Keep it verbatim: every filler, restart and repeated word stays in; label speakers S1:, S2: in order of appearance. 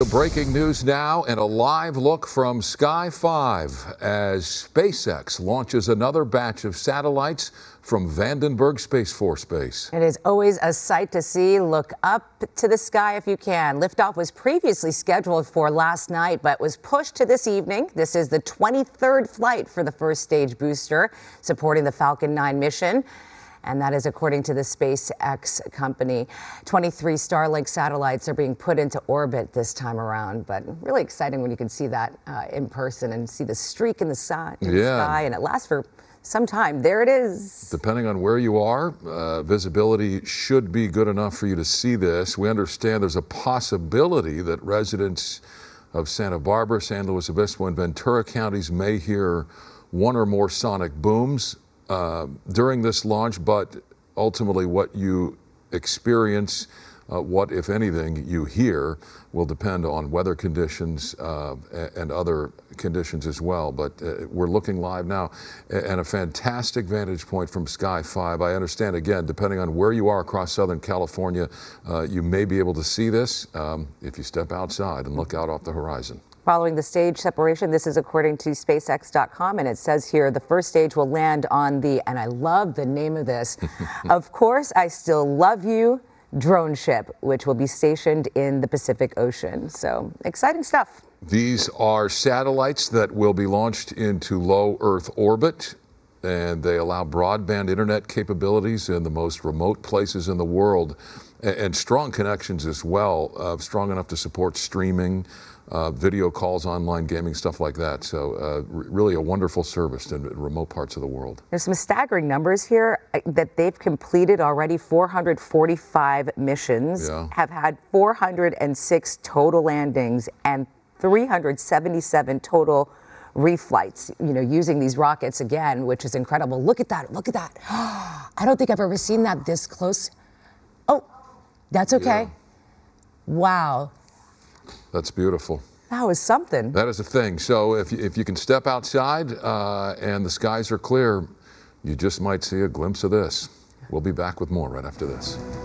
S1: Breaking news now and a live look from Sky five as SpaceX launches another batch of satellites from Vandenberg Space Force Base.
S2: It is always a sight to see. Look up to the sky if you can. Liftoff was previously scheduled for last night, but was pushed to this evening. This is the twenty-third flight for the first stage booster supporting the Falcon nine mission. And that is according to the SpaceX company. twenty-three Starlink satellites are being put into orbit this time around, but really exciting when you can see that uh, in person and see the streak in the, sky, in the
S1: yeah.
S2: sky, and it lasts for some time. There it is.
S1: Depending on where you are, uh, visibility should be good enough for you to see this. We understand there's a possibility that residents of Santa Barbara, San Luis Obispo, and Ventura counties may hear one or more sonic booms Uh, during this launch, but ultimately what you experience, uh, what, if anything, you hear will depend on weather conditions uh, and other conditions as well. But uh, we're looking live now and a fantastic vantage point from Sky five. I understand, again, depending on where you are across Southern California, uh, you may be able to see this um, if you step outside and look out off the horizon.
S2: Following the stage separation, this is according to SpaceX dot com, and it says here the first stage will land on the, and I love the name of this, Of Course I Still Love You drone ship, which will be stationed in the Pacific Ocean. So exciting stuff.
S1: These are satellites that will be launched into low Earth orbit, and they allow broadband internet capabilities in the most remote places in the world, and strong connections as well, uh, strong enough to support streaming, Uh, video calls, online gaming, stuff like that. So uh, really a wonderful service in remote parts of the world.
S2: There's some staggering numbers here that they've completed already. four hundred forty-five missions,
S1: yeah.
S2: have had four hundred six total landings and three hundred seventy-seven total reflights, you know, using these rockets again, which is incredible. Look at that, look at that. I don't think I've ever seen that this close. Oh, that's okay.
S1: Yeah.
S2: Wow.
S1: That's beautiful.
S2: That was something.
S1: That is a thing. So if you, if you can step outside uh, and the skies are clear, you just might see a glimpse of this. We'll be back with more right after this.